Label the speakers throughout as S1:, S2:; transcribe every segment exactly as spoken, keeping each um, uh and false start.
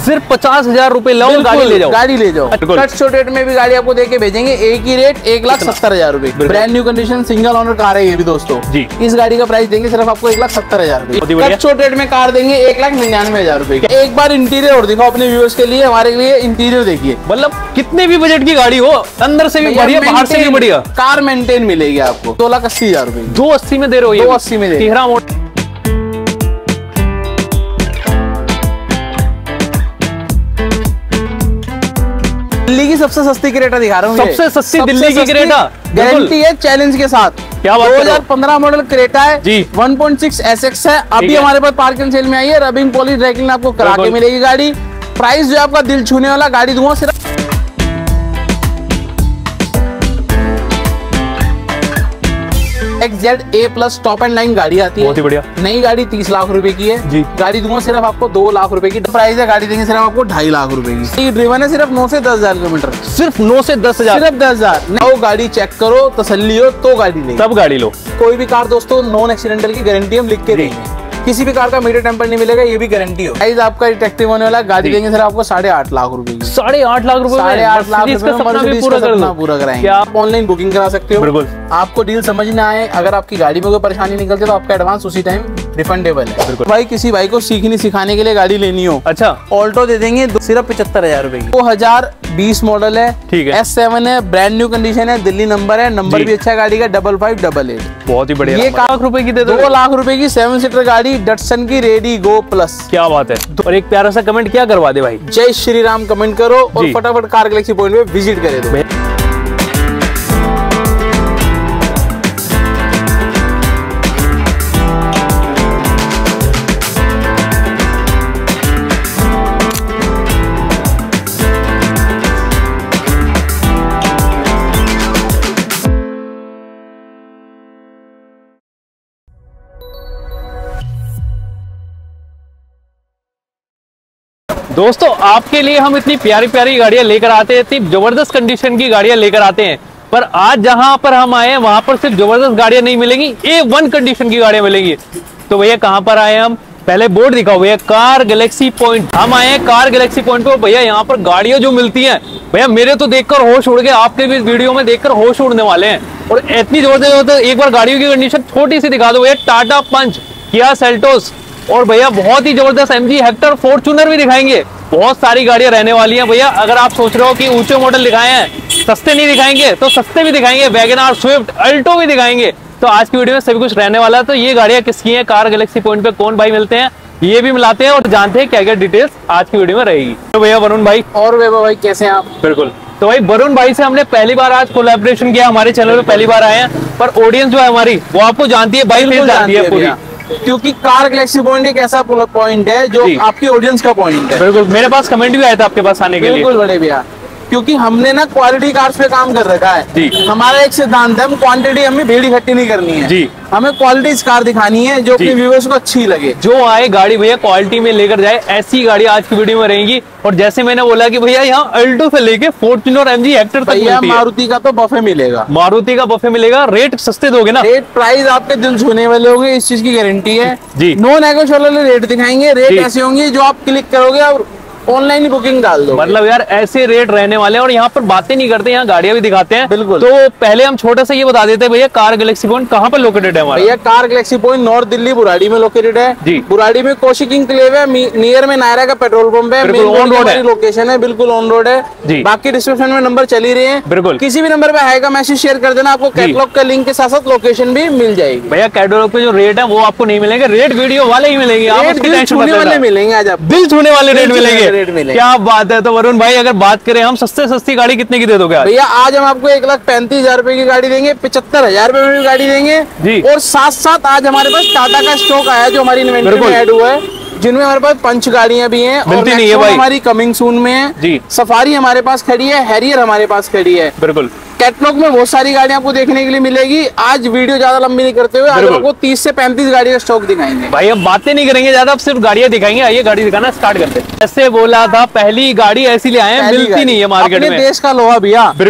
S1: सिर्फ पचास हजार रूपए लो, गाड़ी ले जाओ,
S2: गाड़ी ले जाओ। कट शो रेट में भी गाड़ी आपको देके भेजेंगे, एक ही रेट, एक लाख सत्तर हजार रूपए। Brand new condition single owner car है ये भी दोस्तों जी। इस गाड़ी का प्राइस देंगे सिर्फ आपको एक लाख सत्तर हजार रूपए। कट शो रेट में कार देंगे एक लाख निन्यानवे हजार रूपए। एक बार इंटीरियर और दिखाओ अपने व्यूअर्स के लिए, हमारे लिए इंटीरियर देखिए,
S1: मतलब कितने भी बजट की गाड़ी हो, अंदर से भी बढ़िया, बाहर से भी बढ़िया,
S2: कार मेंटेन मिलेगी आपको। दो लाख अस्सी हजार रूपए,
S1: दो अस्सी में दे रहे हो,
S2: दो अस्सी में दे रहे हो। दिल्ली की सबसे सस्ती क्रेटा दिखा रहा हूँ,
S1: सबसे सस्ती दिल्ली की क्रेटा,
S2: गारंटी है चैलेंज के साथ।
S1: क्या बात,
S2: दो हज़ार पंद्रह मॉडल क्रेटा है
S1: जी,
S2: one point six S X है। अभी हमारे पास पार्किंग सेल में आई है, रबिंग पॉलिश ड्राइक्लीन आपको करा के मिलेगी गाड़ी। प्राइस जो आपका दिल छूने वाला, गाड़ी दूंगा सिर्फ X Z A plus top end line गाड़ी आती है,
S1: बहुत ही बढ़िया।
S2: नई गाड़ी तीस लाख रुपए की है जी। गाड़ी दूंगा सिर्फ आपको दो लाख रुपए की प्राइस है, गाड़ी देंगे सिर्फ आपको ढाई लाख रुपए की। ड्रिवन है सिर्फ नौ से दस हजार किलोमीटर,
S1: सिर्फ नौ से दस हजार
S2: सिर्फ दस हजार वो गाड़ी चेक करो, तसल्ली हो तो गाड़ी ले,
S1: तब गाड़ी लो।
S2: कोई भी कार दोस्तों नॉन एक्सीडेंटल की गारंटी हम लिख के देंगे, किसी भी कार का मीटर टेम्पर नहीं मिलेगा, ये भी गारंटी हो। प्राइस आपका डिटेक्टिव होने वाला, गाड़ी देंगे सर आपको साढ़े आठ लाख रुपए की।
S1: साढ़े आठ लाख रुपए
S2: साढ़े आठ लाख रुपए पूरा करना पूरा कराएंगे। आप ऑनलाइन बुकिंग करा सकते हो,
S1: बिल्कुल।
S2: आपको डील समझ ना आए, अगर आपकी गाड़ी में कोई परेशानी निकलती है तो आपका एडवांस उसी टाइम रिफंडेबल है। भाई किसी भाई को सीखने सिखाने के लिए गाड़ी लेनी हो,
S1: अच्छा,
S2: ऑल्टो दे देंगे सिर्फ पचहत्तर हजार रुपए की। दो हजार बीस मॉडल है,
S1: ठीक है,
S2: एस सेवन है, ब्रांड न्यू कंडीशन है, दिल्ली नंबर है, नंबर भी अच्छा है गाड़ी का, डबल फाइव डबल एट,
S1: बहुत ही बढ़िया।
S2: ये लाख रुपए की दे दो, दो लाख रुपए की सेवन सीटर गाड़ी डटसन की रेडी गो प्लस।
S1: क्या बात है। और एक प्यारा सा कमेंट क्या करवा दे भाई,
S2: जय श्री राम कमेंट करो और फटाफट कार गैलेक्सी पॉइंट पे विजिट करे दो।
S1: दोस्तों आपके लिए हम इतनी प्यारी प्यारी गाड़ियां लेकर आते हैं, इतनी जबरदस्त कंडीशन की गाड़ियां लेकर आते हैं, पर आज जहां पर हम आए हैं वहां पर सिर्फ जबरदस्त गाड़ियां नहीं मिलेंगी, ए वन कंडीशन की गाड़ियां मिलेंगी। तो भैया कहां पर आए हैं हम, पहले बोर्ड दिखाओ भैया, कार गैलेक्सी पॉइंट। हम आए हैं कार गैलेक्सी पॉइंट पे। भैया यहाँ पर गाड़ियां जो मिलती हैं, भैया मेरे तो देखकर होश उड़ गए, आपके भी इस वीडियो में देखकर होश उड़ने वाले हैं। और इतनी जबरदस्त, एक बार गाड़ियों की कंडीशन छोटी सी दिखा दो भैया, टाटा पंच, किया सेल्टोस, और भैया बहुत ही जबरदस्त एमजी हेक्टर, फॉर्च्यूनर भी दिखाएंगे। बहुत सारी गाड़ियां रहने वाली हैं भैया। अगर आप सोच रहे हो कि ऊंचे मॉडल दिखाए हैं, सस्ते नहीं दिखाएंगे, तो सस्ते भी दिखाएंगे, वैगन आर, स्विफ्ट, अल्टो भी दिखाएंगे। तो आज की वीडियो में सभी कुछ रहने वाला है। तो ये गाड़ियां किसकी हैं, कार गैलेक्सी पॉइंट पे कौन भाई मिलते हैं, ये भी मिलाते हैं और जानते हैं क्या क्या डिटेल्स आज की वीडियो में रहेगी। तो भैया वरुण भाई
S2: और वैभव भाई कैसे हैं आप?
S1: बिल्कुल। तो भाई वरुण भाई से हमने पहली बार आज कोलैबोरेशन किया, हमारे चैनल पे पहली बार आए हैं, पर ऑडियंस जो है हमारी वो आपको जानती है, भाई जानती है पूरी,
S2: क्योंकि कार गैलेक्सी पॉइंट एक ऐसा पॉइंट है जो आपकी ऑडियंस का पॉइंट है।
S1: बिल्कुल, मेरे पास कमेंट भी आया था आपके पास आने के लिए।
S2: बिल्कुल बड़े भैया, क्योंकि हमने ना क्वालिटी कार्स पे काम कर रखा है जी। हमारा एक सिद्धांत है, हम क्वांटिटी हमें भीड़ इकट्ठी नहीं करनी है जी, हमें क्वालिटी कार दिखानी है जो अपने व्यूअर्स को अच्छी लगे।
S1: जो आए गाड़ी भैया क्वालिटी में लेकर जाए, ऐसी गाड़ी आज की वीडियो में रहेंगी। और जैसे मैंने बोला कि भैया यहाँ अल्टो से लेके फॉर्च्यूनर, एमजी हेक्टर तक
S2: भैया मारुति का तो बफे मिलेगा,
S1: मारुति का बफे मिलेगा। रेट सस्ते दोगे ना,
S2: रेट प्राइस आपके दिल छूने वाले होंगे, इस चीज की गारंटी है जी। नो नेगोशिएबल रेट दिखाएंगे, रेट ऐसे होंगे जो आप क्लिक करोगे और ऑनलाइन ही बुकिंग डाल दो।
S1: मतलब यार ऐसे रेट रहने वाले हैं। और यहाँ पर बातें नहीं करते, यहाँ गाड़ियां भी दिखाते हैं।
S2: बिल्कुल।
S1: तो पहले हम छोटा सा ये बता देते हैं भैया, कार गैलेक्सी पॉइंट कहाँ पर लोकेटेड है हमारा?
S2: भैया car Galaxy point north Delhi Burari में लोकेटेड है जी। बुराड़ी में कौशिक इंक्लेव है, नियर में नायरा का पेट्रोल पंप है, ऑन रोड है, लोकेशन है बिल्कुल ऑन रोड है जी। बाकी डिस्क्रिप्शन में नंबर चल ही रहे हैं, बिल्कुल। किसी भी नंबर पे आएगा मैसेज शेयर कर देना, आपको कैटलॉग का लिंक के साथ साथ लोकेशन भी मिल जाएगी।
S1: भैया कैटलॉग पे जो रेट है वो आपको नहीं मिलेंगे, रेट वीडियो वाले ही मिलेंगे,
S2: दिल छूने वाले मिलेंगे, आज आप
S1: दिल छूने वाले रेट मिलेंगे। क्या बात है। तो वरुण भाई अगर बात करें हम, सस्ते सस्ती गाड़ी कितने की दे दोगे
S2: भैया? आज हम आपको एक लाख पैंतीस हजार रुपए की गाड़ी देंगे, पचहत्तर हजार रुपए में भी गाड़ी देंगे जी। और साथ साथ आज हमारे पास टाटा का स्टॉक आया जो हमारी इन्वेंटरी में ऐड हुआ है, जिनमें हमारे पास पंच गाड़ियां भी हैं और नहीं है भाई, हमारी कमिंग सून में है जी। सफारी हमारे पास खड़ी है, हैरियर हमारे पास खड़ी है, बिल्कुल। कैटलॉग में बहुत सारी गाड़ियां आपको देखने के लिए मिलेगी। आज वीडियो ज्यादा लंबी नहीं करते हुए आज आपको तीस से पैंतीस गाड़ी का स्टॉक दिखाएंगे।
S1: भाई अब बातें नहीं करेंगे ज्यादा, अब सिर्फ गाड़ियां दिखाएंगे। आइए गाड़ी दिखाना स्टार्ट करते हैं। ऐसे बोला था पहली गाड़ी ऐसी ले आए हैं, मिलती नहीं है मार्केट में,
S2: देश का लोहा भैया।
S1: बिल्कुल,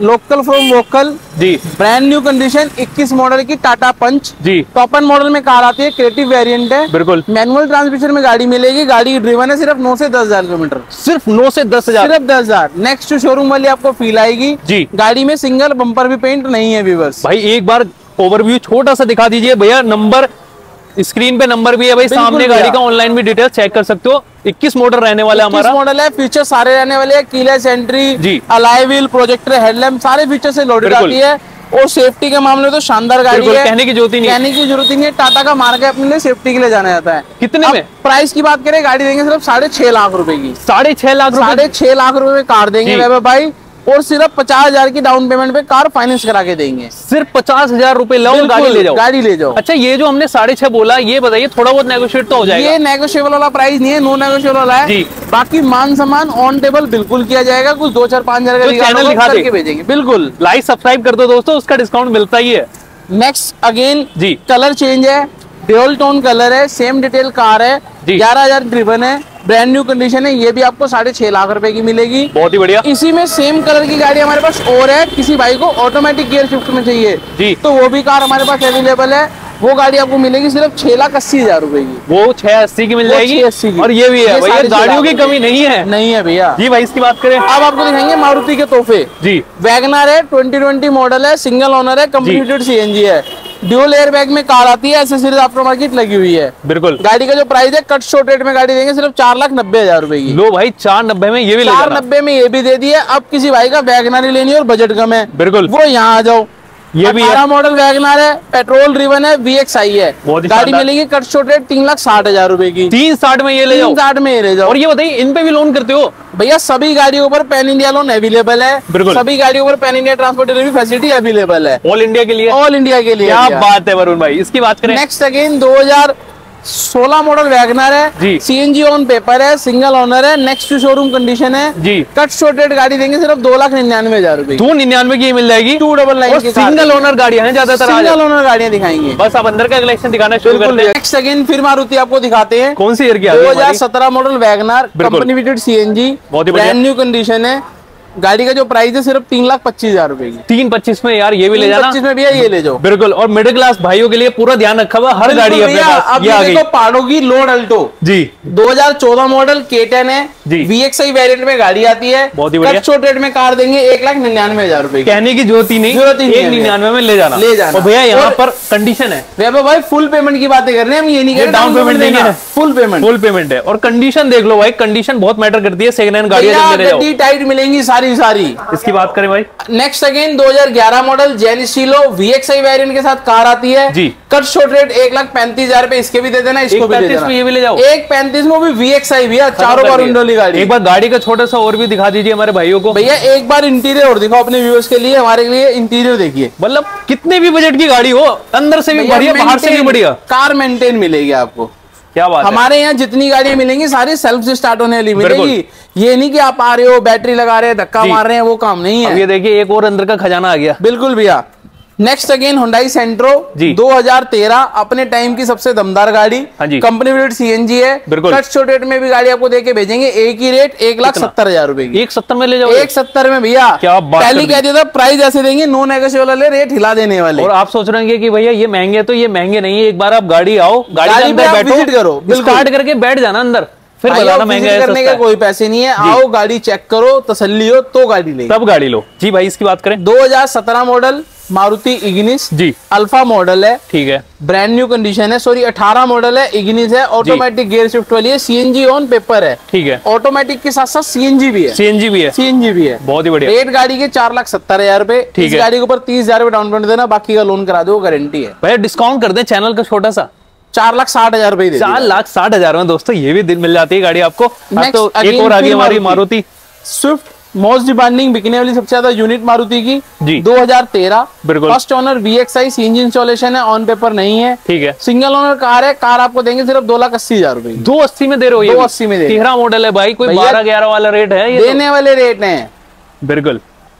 S2: लोकल फ्रॉम वोकल
S1: जी,
S2: ब्रांड न्यू कंडीशन, इक्कीस मॉडल की टाटा पंच
S1: जी,
S2: टॉप एंड मॉडल में कार आती है, क्रिएटिव वेरिएंट है,
S1: बिल्कुल
S2: मैनुअल ट्रांसमिशन में गाड़ी मिलेगी। गाड़ी ड्रिवन है सिर्फ नौ से दस हजार किलोमीटर,
S1: सिर्फ नौ से दस हजार
S2: सिर्फ दस हजार। नेक्स्ट टू शोरूम वाली आपको फील आएगी
S1: जी।
S2: गाड़ी में सिंगल बम्पर भी पेंट नहीं है व्यूअर्स।
S1: भाई एक बार ओवरव्यू छोटा सा दिखा दीजिए भैया। नंबर स्क्रीन पे नंबर भी है भाई, सामने गाड़ी का ऑनलाइन भी डिटेल चेक कर सकते हो। इक्कीस मॉडल रहने वाला हमारा
S2: मॉडल है, फीचर सारे रहने वाले हैं, कीलेस एंट्री
S1: जी,
S2: अलॉय व्हील, प्रोजेक्टर हेडलैम्प, सारे फीचर से लोडेड आती है। और सेफ्टी के मामले में तो शानदार गाड़ी है,
S1: कहने की जरूरत ही नहीं
S2: कहने की जरूरत ही नहीं है। टाटा का मार्ग है, अपने लिए सेफ्टी के लिए जाना जाता है।
S1: कितने में
S2: प्राइस की बात करें, गाड़ी देंगे सिर्फ साढ़े छह लाख रुपए की,
S1: साढ़े छह लाख
S2: साढ़े छह लाख रुपए में कार देंगे वैभव भाई। और सिर्फ पचास हजार की डाउन पेमेंट पे कार फाइनेंस करा के देंगे।
S1: सिर्फ पचास हजार रुपए लो, गाड़ी ले जाओ,
S2: गाड़ी ले जाओ।
S1: अच्छा ये जो हमने साढ़े छह बोला, ये बताइए थोड़ा बहुत नेगोशिएट तो हो जाएगा?
S2: ये नेगोशिएबल वाला प्राइस नहीं है, नो नेगोशिएबल वाला है जी। बाकी मान सम्मान ऑन टेबल बिल्कुल किया जाएगा, कुछ दो चार पांच हजार का
S1: चैनल दिखा
S2: करके भेजेंगे। बिल्कुल,
S1: लाइक सब्सक्राइब कर दो दोस्तों, उसका डिस्काउंट मिलता ही है।
S2: नेक्स्ट अगेन
S1: जी,
S2: कलर चेंज है, ड्यूल टोन कलर है, सेम डिटेल कार है, ग्यारह हजार ड्रिवन है, ब्रांड न्यू कंडीशन है। ये भी आपको साढ़े छह लाख रुपए की मिलेगी,
S1: बहुत ही बढ़िया।
S2: इसी में सेम कलर की गाड़ी हमारे पास और है, किसी भाई को ऑटोमेटिक गियर शिफ्ट में चाहिए
S1: जी,
S2: तो वो भी कार हमारे पास अवेलेबल है। वो गाड़ी आपको मिलेगी सिर्फ छह लाख अस्सी हजार रुपए की,
S1: वो छह अस्सी की मिल जाएगी। और ये भी है भैया, गाड़ियों की कमी नहीं है,
S2: नहीं है भैया
S1: जी। भाई इसकी बात करें,
S2: अब आपको दिखाएंगे मारुति के तोहफे जी। वैगनर है, ट्वेंटी ट्वेंटी मॉडल है, सिंगल ओनर है, कंप्लीटेड सीएनजी है, ड्यूल एयर बैग में कार आती है, एसेसरीज आफ्टर मार्केट लगी हुई है।
S1: बिल्कुल,
S2: गाड़ी का जो प्राइस है कट शॉर्ट रेट में गाड़ी देंगे सिर्फ चार लाख नब्बे हजार रुपए की।
S1: लो भाई, चार नब्बे में ये भी
S2: चार नब्बे में ये भी दे दिए। अब किसी भाई का वैगनर ही लेनी और बजट कम है,
S1: बिल्कुल
S2: वो यहाँ आ जाओ।
S1: ये भी है
S2: मॉडल वैगनर है, पेट्रोल ड्रिवन है, वी एक्स आई है, गाड़ी मिलेगी कट शॉर्ट रेट तीन लाख साठ हजार रुपए की।
S1: तीन साठ में ये ले जाओ,
S2: साठ में ये ले जाओ।
S1: और ये बताइए इन पे भी लोन करते हो?
S2: भैया सभी गाड़ियों पर पैन इंडिया लोन अवेलेबल है, सभी गाड़ियों पर pan India transport delivery facility available है,
S1: ऑल इंडिया के लिए,
S2: ऑल इंडिया के लिए।
S1: क्या बात है वरुण भाई, इसकी बात करें।
S2: नेक्स्ट अगेन दो हजार सोलह मॉडल वैगनर है, सीएनजी ऑन पेपर है, सिंगल ओनर है, नेक्स्ट टू शोरूम कंडीशन है जी। कट शॉर्ट रेट गाड़ी देंगे सिर्फ दो लाख निन्यानवे हजार रुपए, दो
S1: निन्यानवे की मिल जाएगी,
S2: टू डबल नाइन की।
S1: सिंगल ओनर गाड़ियां हैं ज्यादातर,
S2: सिंगल ओनर गाड़ियां दिखाएंगे।
S1: बस आप अंदर का कलेक्शन दिखाना शुरू करते हैं।
S2: नेक्स्ट अगेन फिर मारुति आपको दिखाते हैं।
S1: कौन सी ईयर की?
S2: दो हजार सत्रह model WagonR, company fitted CNG, brand new condition है। गाड़ी का जो प्राइस है सिर्फ तीन लाख पच्चीस हजार रुपए की।
S1: तीन पच्चीस में यार ये भी ले जाना,
S2: पच्चीस में भैया ये ले जाओ।
S1: बिल्कुल, और मिडिल क्लास भाइयों के लिए पूरा ध्यान रखा हुआ, हर गाड़ी है अपने पास।
S2: अब ये देखो पाड़ो की लोड अल्टो जी, दो हजार चौदह मॉडल के टेन है जी, वी एक्स आई वेरिएंट में गाड़ी आती है, बहुत ही बढ़िया। शॉर्ट रेट में कार देंगे एक लाख निन्यानवे हजार रुपए। कहने
S1: की जरूरत ही नहीं, जरूरत ही नहीं, निन्यानवे में ले जाना ले जाना। भैया यहाँ पर कंडीशन है
S2: भैया भाई, फुल पेमेंट की बातें कर रहे हैं हम, ये नहीं कह रहे
S1: डाउन पेमेंट देंगे,
S2: फुल पेमेंट
S1: फुल पेमेंट है। और कंडीशन देख लो भाई, कंडीशन बहुत मैटर करती है सेकंड हैंड गाड़ी,
S2: टाइट मिलेंगी सारी सारी।
S1: इसकी बात करें भाई,
S2: नेक्स्ट अगेन दो हजार ग्यारह model Zen Estilo V X I variant के साथ कार आती है जी। कट शॉर्ट रेट एक लाख पैंतीस हजार रुपए, इसके भी दे देना, इसको भी दे देना, ये भी ले जाओ। एक पैंतीस में भी वी एक्स आई भैया, चारों बार विंडो वाली गाड़ी।
S1: एक बार गाड़ी का छोटा सा और भी दिखा दीजिए हमारे भाइयों को।
S2: भैया एक बार इंटीरियर और दिखाओ अपने व्यूअर्स के लिए, हमारे लिए इंटीरियर देखिए।
S1: मतलब कितने भी बजट की गाड़ी हो, अंदर से भी बढ़िया, बाहर से भी बढ़िया,
S2: कार मेंटेन मिलेगी आपको।
S1: क्या बात
S2: हमारे यहाँ जितनी गाड़ियां मिलेंगी सारी सेल्फ से स्टार्ट होने वाली मिलेगी। ये नहीं कि आप आ रहे हो बैटरी लगा रहे हैं धक्का मार रहे हैं, वो काम नहीं है।
S1: अब ये देखिए एक और अंदर का खजाना आ गया।
S2: बिल्कुल भैया। नेक्स्ट अगेन हुंडई सेंट्रो दो हजार तेरह, अपने टाइम की सबसे दमदार गाड़ी, कंपनी बिल्ड सीएनजी है, कट शॉर्ट रेट में भी गाड़ी आपको देके भेजेंगे। एक ही रेट एक लाख सत्तर हजार रुपए की।
S1: एक सत्तर में ले जाओ,
S2: एक सत्तर में भैया। क्या पहले कह दिया था प्राइस ऐसे देंगे, नो नेगोशिएबल वाले, रेट हिला देने वाले।
S1: और आप सोच रहे हैं कि भैया ये महंगे, तो ये महंगे नहीं है। एक बार आप गाड़ी आओ, गाड़ी में विजिट करो, स्टार्ट करके बैठ जाना अंदर, फिर बताना महंगा
S2: करने का कोई पैसे नहीं है। आओ गाड़ी चेक करो, तसल्ली हो तो गाड़ी ले,
S1: तब गाड़ी लो जी। भाई इसकी बात करें,
S2: दो हजार सत्रह मॉडल मारुति इग्निस जी, अल्फा मॉडल है,
S1: ठीक है,
S2: ब्रांड न्यू कंडीशन है। सॉरी अठारह मॉडल है, इग्निस है, ऑटोमेटिक गियर शिफ्ट वाली है, सीएनजी ऑन पेपर है, ठीक है। ऑटोमेटिक के साथ साथ सीएनजी भी है,
S1: सीएनजी भी है,
S2: सीएनजी भी है,
S1: बहुत ही बढ़िया।
S2: रेट गाड़ी के चार लाख सत्तर हजार रुपए, इस गाड़ी के ऊपर तीस हजार रुपए डाउन पेमेंट देना, बाकी का लोन करा दो, गारंटी है।
S1: भैया डिस्काउंट कर दे चैनल का छोटा सा,
S2: चार लाख साठ हजार रुपए,
S1: चार लाख साठ हजार में दोस्तों ये भी दिन मिल जाती है गाड़ी आपको। तो एक और आ गई हमारी मारुति
S2: स्विफ्ट, मोस्ट डिमांडिंग बिकने वाली सबसे ज्यादा यूनिट मारुति की जी, दो हजार तेरह, first owner V X I, CNG installation है, ऑन पेपर नहीं है, ठीक है, सिंगल ओनर कार है। कार आपको देंगे सिर्फ दो लाख अस्सी हजार रुपए,
S1: दो अस्सी में दे रहे हो, दो अस्सी में दे, तेरह मॉडल है भाई, कोई बारह ग्यारह वाला रेट है, ये
S2: देने वाले रेट है।
S1: बिल्कुल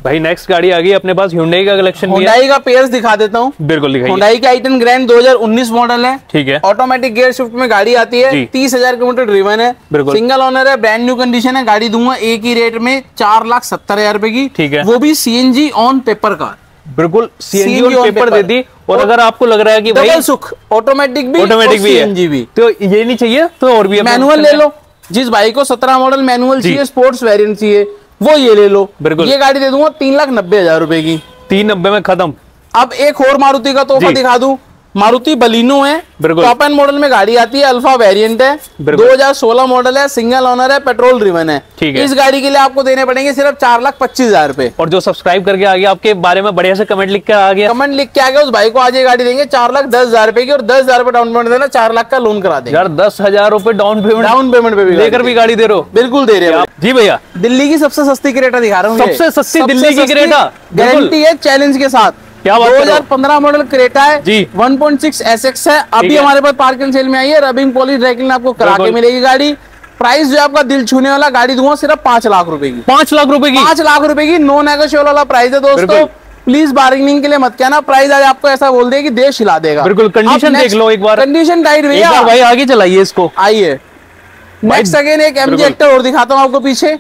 S1: भाई नेक्स्ट गाड़ी आ गई अपने पास, Hyundai का कलेक्शन भी है।
S2: Hyundai का पेयर्स दिखा देता हूँ।
S1: बिल्कुल दिखाइए।
S2: Hyundai का आई टेन ग्रैंड दो हज़ार उन्नीस मॉडल है।
S1: ठीक है।
S2: ऑटोमेटिक गियर शिफ्ट में गाड़ी आती है, तीस हजार किलोमीटर ड्रिवन है, सिंगल ओनर है, ब्रांड न्यू कंडीशन है। गाड़ी दूंगा एक ही रेट में चार लाख सत्तर हजार रुपए की। ठीक है। वो भी सीएनजी ऑन पेपर कार।
S1: बिल्कुल सीएनजी ऑन पेपर दे दी। और अगर आपको लग रहा है कि भाई
S2: सुख ऑटोमेटिक भी
S1: ऑटोमेटिक भी
S2: सीएनजी भी,
S1: तो ये नहीं चाहिए तो और भी
S2: मैनुअल ले लो। जिस भाई को सत्रह मॉडल मैनुअल चाहिए, स्पोर्ट्स वेरिएंट चाहिए, वो ये ले लो। बिल्कुल। ये गाड़ी दे दूंगा तीन लाख नब्बे हजार रुपए की।
S1: तीन नब्बे में खत्म।
S2: अब एक और मारुति का तोहफा दिखा दूं। मारुति बलिनो है, टॉप एंड मॉडल में गाड़ी आती है, अल्फा वेरिएंट है, दो हज़ार सोलह मॉडल है, सिंगल ओनर है, पेट्रोल ड्रिवन है। ठीक है। इस गाड़ी के लिए आपको देने पड़ेंगे सिर्फ चार लाख पच्चीस हजार रुपए।
S1: और जो सब्सक्राइब करके आ गया, आपके बारे में बढ़िया से कमेंट लिख कर आ गया,
S2: कमेंट लिख के आ गया, उस भाई को आज ये गाड़ी देंगे चार लाख दस हजार रुपए की। और दस हजार रुपए डाउन पेमेंट देना, चार लाख का लोन करा देंगे।
S1: यार दस हजार रुपए डाउन पेमेंट,
S2: डाउन पेमेंट पे भी
S1: लेकर भी गाड़ी दे रहे हो?
S2: बिल्कुल दे रहे हो
S1: जी भैया।
S2: दिल्ली की सबसे सस्ती क्रेटा दिखा रहा हूँ।
S1: सबसे सस्ती दिल्ली की क्रेटा,
S2: गारंटी है चैलेंज के साथ।
S1: क्या बात
S2: दो हज़ार पंद्रह मॉडल क्रेटा है जी, वन पॉइंट सिक्स एसएक्स है। अभी हमारे पास पार्क एंड सेल में आई है, रबिंग पॉलिश ड्राइक्लीन आपको करा के मिलेगी गाड़ी। प्राइस जो आपका दिल छूने वाला, गाड़ी दूंगा सिर्फ पांच लाख रुपए की।
S1: पांच लाख रुपए की
S2: पांच लाख रुपए की नॉन नेगोशिएबल वाला प्राइस है दोस्तों। प्लीज बार्गेनिंग के लिए मत कहना, प्राइस आज आपको ऐसा बोल दे कि देश हिला देगा।
S1: बिल्कुल। कंडीशन देख लो एक बार,
S2: कंडीशन टाइट भैया।
S1: भाई आगे चलाइए इसको,
S2: आइए। नेक्स्ट अगेन एक एमजी हेक्टर और दिखाता हूँ आपको पीछे।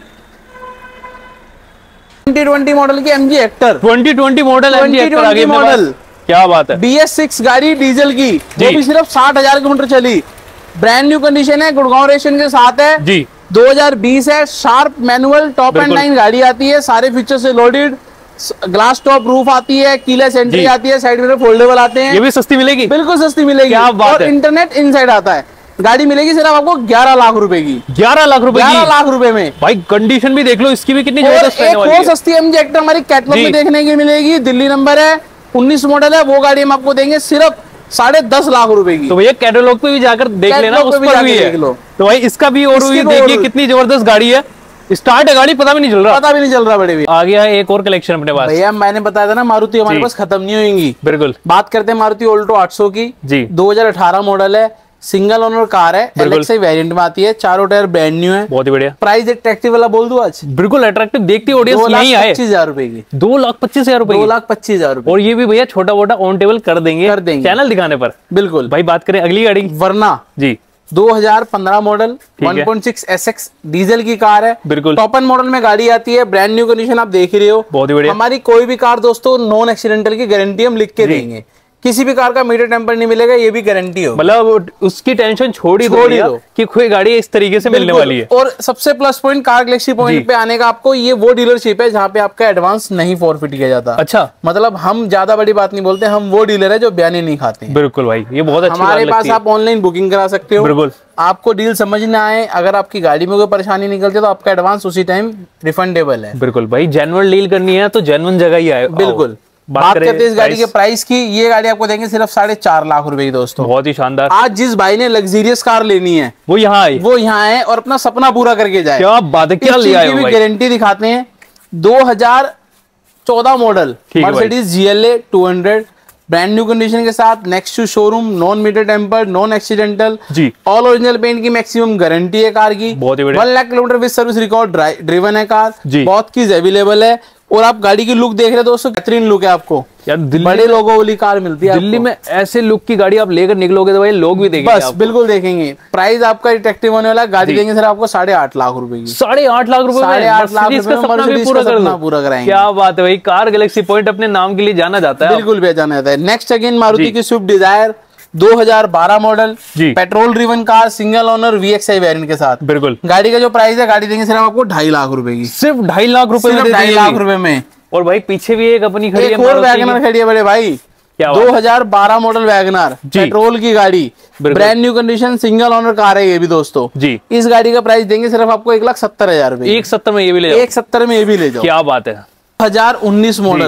S2: ट्वेंटी ट्वेंटी मॉडल की MG Hector,
S1: twenty twenty model MG Hector आगे मॉडल। क्या बात है।
S2: बी एस सिक्स गाड़ी डीजल की, वो भी सिर्फ साठ हजार किलोमीटर चली, ब्रांड न्यू कंडीशन है, गुड़गांव रेशन के साथ है जी। दो हज़ार बीस है, sharp manual top end line गाड़ी आती है, सारे फीचर से लोडेड, ग्लास टॉप रूफ आती है, कीलेस एंट्री आती है, साइड मिरर फोल्डेबल आते हैं।
S1: ये भी सस्ती मिलेगी?
S2: बिल्कुल सस्ती मिलेगी। क्या बात है। इंटरनेट इनसाइड आता है। गाड़ी मिलेगी सिर्फ आपको ग्यारह लाख रुपए की।
S1: ग्यारह लाख रुपए
S2: ग्यारह लाख रुपए में।
S1: भाई कंडीशन भी देख लो इसकी भी कितनी
S2: जबरदस्त है। एक और सस्ती एमजी हेक्टर हमारी कैटलॉग में देखने की मिलेगी, दिल्ली नंबर है, उन्नीस मॉडल है। वो गाड़ी हम आपको देंगे सिर्फ साढ़े दस लाख रुपए की।
S1: तो भैया कैटलॉग पे भी जाकर देख लेना, उस पर भी है। तो भाई इसका भी और देखिए कितनी जबरदस्त गाड़ी है। स्टार्ट है गाड़ी, पता भी नहीं चल रहा,
S2: पता भी नहीं चल रहा। बड़े भी
S1: आ गया है एक और कलेक्शन अपने पास।
S2: भैया मैंने बताया था ना, मारुति हमारे पास खत्म नहीं होंगी।
S1: बिल्कुल।
S2: बात करते हैं मारुति ऑल्टो आठ सौ की जी, दो हज़ार अठारह मॉडल है, सिंगल ओनर कार है, एलएक्सआई वेरिएंट में आती है, चारों टायर ब्रांड न्यू है।
S1: बहुत ही बढ़िया।
S2: प्राइस अट्रैक्टिव वाला बोल दूं आज?
S1: बिल्कुल अट्रैक्टिव, देखती ऑडियंस नहीं आए।
S2: पच्चीस हजार रुपए की,
S1: दो लाख पच्चीस हजार रुपए,
S2: दो लाख पच्चीस हजार रुपए।
S1: और ये भी भैया छोटा मोटा ऑन टेबल कर देंगे,
S2: कर देंगे
S1: चैनल दिखाने पर।
S2: बिल्कुल
S1: भाई। बात करें अगली गाड़ी की,
S2: वरना जी, दो हज़ार पंद्रह model, one point six SX diesel की कार है। बिल्कुल। टॉप एंड मॉडल में गाड़ी आती है, ब्रांड न्यू कंडीशन आप देख ही रहे हो। बहुत ही बढ़िया। हमारी कोई भी कार दोस्तों नॉन एक्सीडेंटल की गारंटी हम लिख के देंगे, किसी भी कार का मीटर टेम्पर नहीं मिलेगा, ये भी गारंटी हो। मतलब
S1: उसकी टेंशन छोड़ ही छोड़ दो कि कोई गाड़ी इस तरीके से मिलने वाली है।
S2: और सबसे plus point Car Galaxy point पे आने का, आपको ये वो डीलरशिप है जहाँ पे आपका एडवांस नहीं फॉरफिट किया जाता। अच्छा। मतलब हम ज्यादा बड़ी बात नहीं बोलते, हम वो डीलर है जो बयाने नहीं खाते।
S1: बिल्कुल भाई, ये बहुत अच्छी
S2: हमारे पास आप ऑनलाइन बुकिंग करा सकते हो। बिल्कुल। आपको डील समझ ना आए, अगर आपकी गाड़ी में कोई परेशानी निकलती है तो आपका एडवांस उसी टाइम रिफंडेबल है।
S1: बिल्कुल भाई, जेन्युइन डील करनी है तो जेन्युइन जगह ही आए।
S2: बिल्कुल। बात, बात करते हैं इस गाड़ी के प्राइस की, ये गाड़ी आपको देंगे सिर्फ साढ़े चार लाख रुपए की दोस्तों।
S1: बहुत ही शानदार।
S2: आज जिस भाई ने लग्जरियस कार लेनी है
S1: वो यहाँ आए,
S2: वो यहाँ है और अपना सपना पूरा करके जाए।
S1: क्या बात है, क्या लिया है?
S2: गारंटी दिखाते हैं। दो हज़ार चौदह model Mercedes GLA two hundred, brand new condition के साथ, next to showroom, non meter tamper, non accidental जी, ऑल ओरिजिनल पेंट की मैक्सिमम गारंटी है कार की। बहुत ही बढ़िया। One lakh kilometre with service record driven है कार जी, बहुत की अवेलेबल है। और आप गाड़ी की लुक देख रहे हैं दोस्तों, बेहतरीन लुक है आपको। यार बड़े लोगों वाली कार मिलती है
S1: दिल्ली में, ऐसे लुक की गाड़ी आप लेकर निकलोगे तो भाई लोग भी देखेंगे।
S2: बस बिल्कुल देखेंगे। प्राइस आपका अट्रैक्टिव होने वाला, गाड़ी देंगे सर आपको साढ़े आठ लाख रुपए की।
S1: साढ़े आठ लाख रुपए
S2: साढ़े आठ लाख रुपए पूरा पूरा कराएंगे।
S1: क्या बात है भाई, कार गैलेक्सी पॉइंट अपने नाम के लिए जाना जाता है।
S2: बिल्कुल भी जाना जाता है। नेक्स्ट अगेन मारुति की स्विफ्ट डिजायर, दो हज़ार बारह model, petrol driven car, single owner, VXI variant के साथ। बिल्कुल। गाड़ी का जो प्राइस है, गाड़ी देंगे सिर्फ आपको ढाई लाख रुपए की।
S1: सिर्फ ढाई लाख रुपए में,
S2: ढाई लाख रुपए में।
S1: और भाई पीछे भी एक अपनी खड़ी है,
S2: और वैगनर खड़ी है बड़े भाई। दो हज़ार बारह मॉडल वैगनर, पेट्रोल की गाड़ी, brand new condition, single owner car है ये भी दोस्तों जी। इस गाड़ी का प्राइस देंगे सिर्फ आपको एक लाख सत्तर हजार रुपए।
S1: एक सत्तर में ये भी ले जाओ।
S2: एक सत्तर में ये भी ले जाओ।
S1: क्या बात है।
S2: दो हज़ार उन्नीस मॉडल,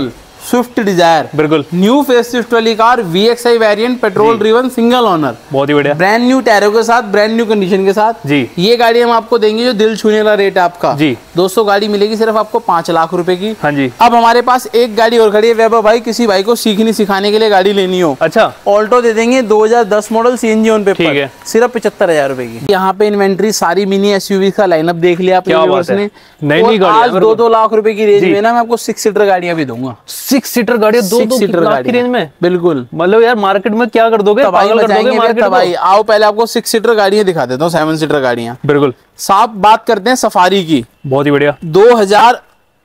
S2: स्विफ्ट डिजायर,
S1: बिल्कुल
S2: न्यू फेस लिफ्ट वाली car, V X I variant, petrol driven, single owner,
S1: बहुत ही बढ़िया,
S2: ब्रांड न्यू टायरों के साथ, ब्रांड न्यू कंडीशन के साथ
S1: जी।
S2: ये गाड़ी हम आपको देंगे जो दिल छूने वाला रेट है आपका
S1: जी।
S2: दोस्तों गाड़ी मिलेगी सिर्फ आपको पांच लाख रुपए की।
S1: हाँ जी।
S2: अब हमारे पास एक गाड़ी और खड़ी है वैभव भाई, किसी भाई को सीखने सिखाने के लिए गाड़ी लेनी हो,
S1: अच्छा,
S2: ऑल्टो दे देंगे दो हज़ार दस मॉडल सीएनजी ऑन पेपर,
S1: ठीक है,
S2: सिर्फ पचहत्तर हजार रुपए की। यहाँ पे इन्वेंट्री सारी मिनी एसयूवी का लाइनअप देख लिया आपने,
S1: नई नई गाड़ी
S2: आज दो दो लाख रुपए की रेंज में ना मैं आपको सिक्स सीटर गाड़ियां भी दूंगा।
S1: सिक्स सीटर गाड़ियां दो दो
S2: सीटर
S1: लाख की रेंज में,
S2: बिल्कुल।
S1: मतलब यार मार्केट में क्या कर दोगे, पागल कर दोगे मार्केट को।
S2: भाई आओ पहले आपको सिक्स सीटर गाड़ियां दिखा देता हूँ, सेवन सीटर गाड़ियां,
S1: बिल्कुल।
S2: साफ बात करते हैं सफारी की,
S1: बहुत ही बढ़िया,
S2: दो हज़ार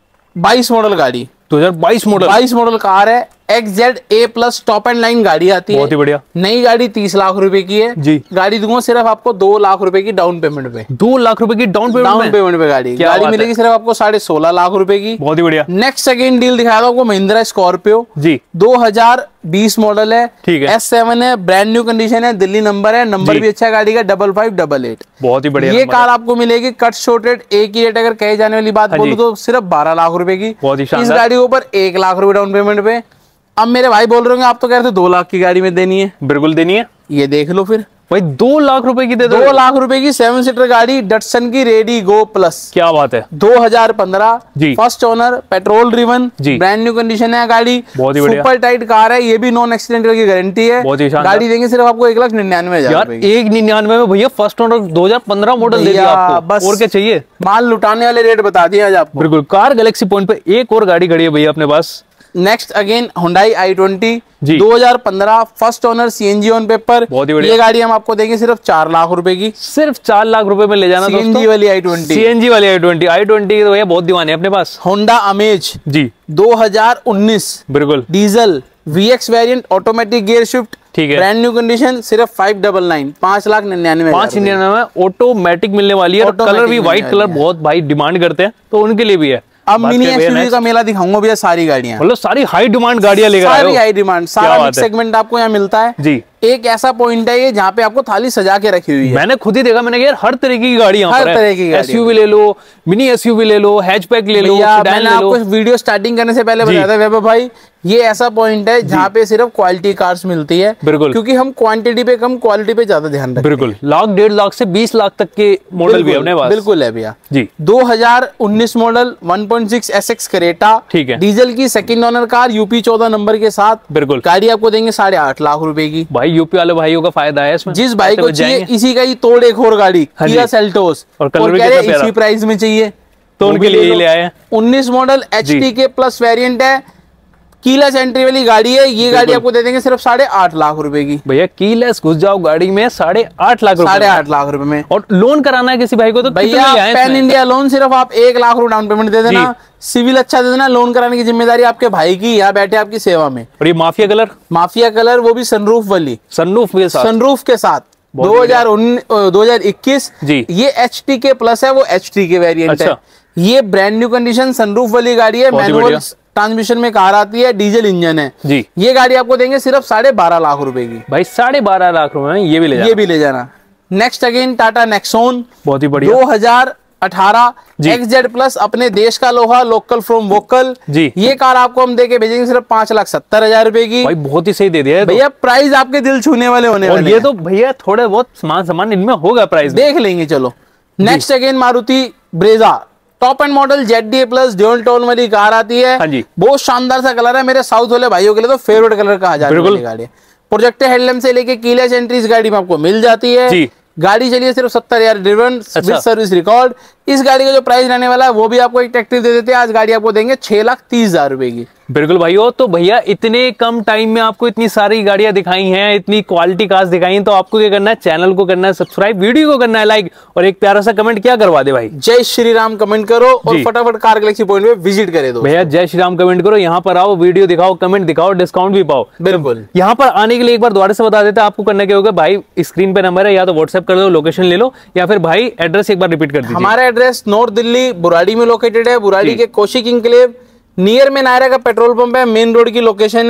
S2: बाईस मॉडल गाड़ी,
S1: दो हज़ार बाईस मॉडल
S2: बाईस मॉडल कार है, X Z A plus top end line गाड़ी आती है,
S1: बहुत ही बढ़िया।
S2: नई गाड़ी तीस लाख रुपए की है जी। गाड़ी दूंगा सिर्फ आपको दो लाख रुपए की डाउन पेमेंट पे,
S1: दो लाख रुपए की डाउन पेमेंट
S2: डाउन पेमेंट पे गाड़ी गाड़ी मिलेगी सिर्फ आपको साढ़े सोलह लाख रुपए की,
S1: बहुत ही बढ़िया।
S2: नेक्स्ट सेकेंड डील दिखाया था आपको महिंद्रा स्कॉर्पियो जी, दो हज़ार बीस मॉडल है, ठीक है, एस सेवन है, ब्रांड न्यू कंडीशन है, दिल्ली नंबर है, नंबर भी अच्छा है गाड़ी का, डबल फाइव डबल एट, बहुत ही बढ़िया। ये कार आपको मिलेगी कट शॉर्ट रेट, एक ही रेट अगर कहे जाने वाली बात बोलूं तो सिर्फ बारह लाख रुपए की, इस गाड़ी के ऊपर एक लाख रुपए डाउन पेमेंट पे। अब मेरे भाई बोल रहे होंगे आप तो कह रहे थे दो लाख की गाड़ी में देनी है, बिल्कुल देनी है, ये देख लो फिर
S1: भाई दो लाख रुपए की दे दो,
S2: दो लाख रुपए की सेवन सीटर गाड़ी डटसन की रेडी गो प्लस, क्या बात है, दो हज़ार पंद्रह जी, फर्स्ट ओनर, पेट्रोल ड्रिवन जी, ब्रांड न्यू कंडीशन है गाड़ी, बहुत ही बढ़िया, सुपर टाइट कार है, ये भी नॉन एक्सीडेंटल की गारंटी है, बहुत ही गाड़ी देंगे सिर्फ आपको एक लाख निन्यानवे हजार, एक निन्यानवे में भैया फर्स्ट ओनर दो हजार पंद्रह मॉडल दे दिया आपको, बस और क्या चाहिए, माल लुटाने वाले रेट बता दिया आज आपको, बिल्कुल। कार गैलेक्सी पॉइंट पे एक और गाड़ी खड़ी है भैया अपने पास, next again Hyundai i twenty दो हज़ार पंद्रह first owner CNG on paper, ये गाड़ी हम आपको देंगे सिर्फ चार लाख रुपए की, सिर्फ चार लाख रुपए में ले जाना सीएनजी वाली आई ट्वेंटी, सीएनजी वाली आई ट्वेंटी, आई ट्वेंटी तो भैया बहुत दीवाने अपने पास। होंडा अमेज जी दो हज़ार उन्नीस, बिल्कुल, diesel V X variant, automatic gear shift, ठीक है, ब्रांड न्यू कंडीशन, सिर्फ फाइव डबल नाइन, पांच लाख निन्यानवे, पांच निन्यानवे ऑटोमेटिक मिलने वाली है, कलर भी व्हाइट कलर बहुत भाई डिमांड करते हैं तो उनके लिए भी है। अब मिनी एसयूवी का मेला दिखाऊंगा भैया, सारी गाड़ियां, मतलब सारी हाई डिमांड गाड़ियां लेकर आए हो, सारी हाई डिमांड, सारा सेगमेंट आपको यहाँ मिलता है जी। एक ऐसा पॉइंट है ये जहाँ पे आपको थाली सजा के रखी हुई है, मैंने खुद ही देखा, मैंने यार हर तरह की गाड़ी यहाँ पर है, हर तरह की एसयूवी ले लो, मिनी एसयूवी ले लो, हैचबैक ले लो, मैंने आपको वीडियो स्टार्टिंग करने से पहले बताया था वैभव भाई, ये ऐसा पॉइंट है जहाँ पे सिर्फ क्वालिटी कार्स मिलती है, बिल्कुल, क्योंकि हम क्वांटिटी पे कम क्वालिटी पे ज्यादा ध्यान रखते हैं, बिल्कुल। लाख डेढ़ लाख से बीस लाख तक के मॉडल भी अपने पास, बिल्कुल है भैया जी। दो हज़ार उन्नीस model one point six SX Creta, ठीक है, डीजल की सेकंड ओनर कार, यूपी चौदह नंबर के साथ, बिल्कुल, गाड़ी आपको देंगे साढ़े आठ लाख रुपए की। भाई यूपी वाले भाइयों का फायदा है इसमें, जिस भाई को चाहिए इसी का ही तोड़ एक और गाड़ी किया सेल्टोस, और कलर भी कितना प्यारा, इसी प्राइस में चाहिए तो उनके लिए ले आए। उन्नीस model HT K plus variant है, कीलेस एंट्री वाली गाड़ी है, ये गाड़ी आपको दे देंगे सिर्फ साढ़े आठ लाख रुपए की। भैया कीलेस घुस जाओ गाड़ी में साढ़े आठ लाख साढ़े आठ लाख रुपए में, और लोन कराना है किसी भाई को तो भैया पैन इंडिया लोन, सिर्फ आप एक लाख रुपए डाउन पेमेंट दे देना, सिविल अच्छा दे देना, लोन कराने की जिम्मेदारी आपके भाई की, यहाँ बैठे आपकी सेवा में। और ये माफिया कलर, माफिया कलर वो भी सनरूफ वाली, सनरूफ के साथ, सनरूफ के साथ दो हजार दो हजार इक्कीस जी, ये एच टी के प्लस है, वो एच टी के वेरिएंट है, ये ब्रांड न्यू कंडीशन सनरूफ वाली गाड़ी है, मैनुअल ट्रांसमिशन में कार आती है, डीजल इंजन है जी। ये गाड़ी आपको देंगे सिर्फ साढ़े बारह लाख रुपए की। भाई साढ़े बारह लाख रुपए में ये भी ले जाना, ये भी ले जाना। नेक्स्ट अगेन टाटा नेक्सॉन, बहुत ही बढ़िया, दो हज़ार अठारह एक्स जेड प्लस, अपने देश का लोहा, लोकल फ्रॉम वोकल जी। ये कार आपको हम देके भेजेंगे सिर्फ पांच लाख सत्तर हजार रुपए की। भाई बहुत ही सही दे दिया भैया, तो। प्राइस आपके दिल छूने वाले होने और वाले ये तो भैया थोड़े बहुत सामान सामान इनमें होगा, प्राइस देख लेंगे चलो। Next again Maruti Brezza, top end model Z D A plus dual tone वाली कार आती है, बहुत शानदार सा कलर है, मेरे साउथ वाले भाइयों के लिए तो फेवरेट कलर कहा जाता है गाड़ी। प्रोजेक्ट हेडलैम्प से लेके कीलेस एंट्री इस गाड़ी में आपको मिल जाती है। गाड़ी चलिए सिर्फ सत्तर हजार ड्रिवन विद सर्विस रिकॉर्ड। इस गाड़ी का जो प्राइस रहने वाला है वो भी आपको एक ट्रैक्टर दे देते हैं, आज गाड़ी आपको देंगे छह लाख तीस हजार रुपए की। बिल्कुल भाइयों, तो भैया इतने कम टाइम में आपको इतनी सारी गाड़ियां दिखाई हैं, इतनी क्वालिटी कार्स दिखाई हैं, तो आपको क्या करना है, चैनल को करना है सब्सक्राइब, वीडियो को करना है लाइक, और एक प्यारा सा कमेंट क्या करवा दे भाई, जय श्री राम कमेंट करो और फटाफट कार गैलेक्सी पॉइंट में विजिट करे दो। भैया जय श्री राम कमेंट करो, यहाँ पर आओ, वीडियो दिखाओ, कमेंट दिखाओ, डिस्काउंट भी पाओ। बिल्कुल, यहाँ पर आने के लिए एक बार दोबारा से बता देते हैं आपको करना क्या होगा। भाई स्क्रीन पे नंबर है, या तो व्हाट्सएप कर दो, लोकेशन ले लो, या फिर भाई एड्रेस एक बार रिपीट कर दीजिए। हमारा एड्रेस नॉर्थ दिल्ली बुराड़ी में लोकेटेड है, बुराड़ी के कौशिक इंक्लेव नियर में नायरा का पेट्रोल पंप है, मेन रोड की लोकेशन है।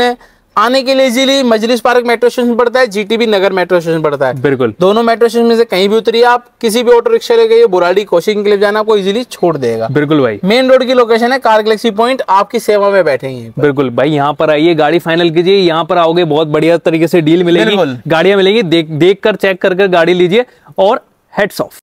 S2: आने के लिए easily Majlis park metro station पड़ता है, जीटीबी नगर मेट्रो स्टेशन पड़ता है।
S1: बिल्कुल,
S2: दोनों मेट्रो स्टेशन में से कहीं भी उतरिए आप, किसी भी ऑटो रिक्शा लेके बुराड़ी कोचिंग के लिए जाना, आपको इजीली छोड़ देगा।
S1: बिल्कुल भाई,
S2: मेन रोड की लोकेशन है, कार गैलेक्सी पॉइंट, आपकी सेवा में बैठेंगे।
S1: बिल्कुल भाई, यहाँ पर आइए, गाड़ी फाइनल कीजिए, यहाँ पर आओगे बहुत बढ़िया तरीके से डील मिलेगी, गाड़ियां मिलेंगी, देख देख कर चेक कर कर गाड़ी लीजिए और हेड्स ऑफ।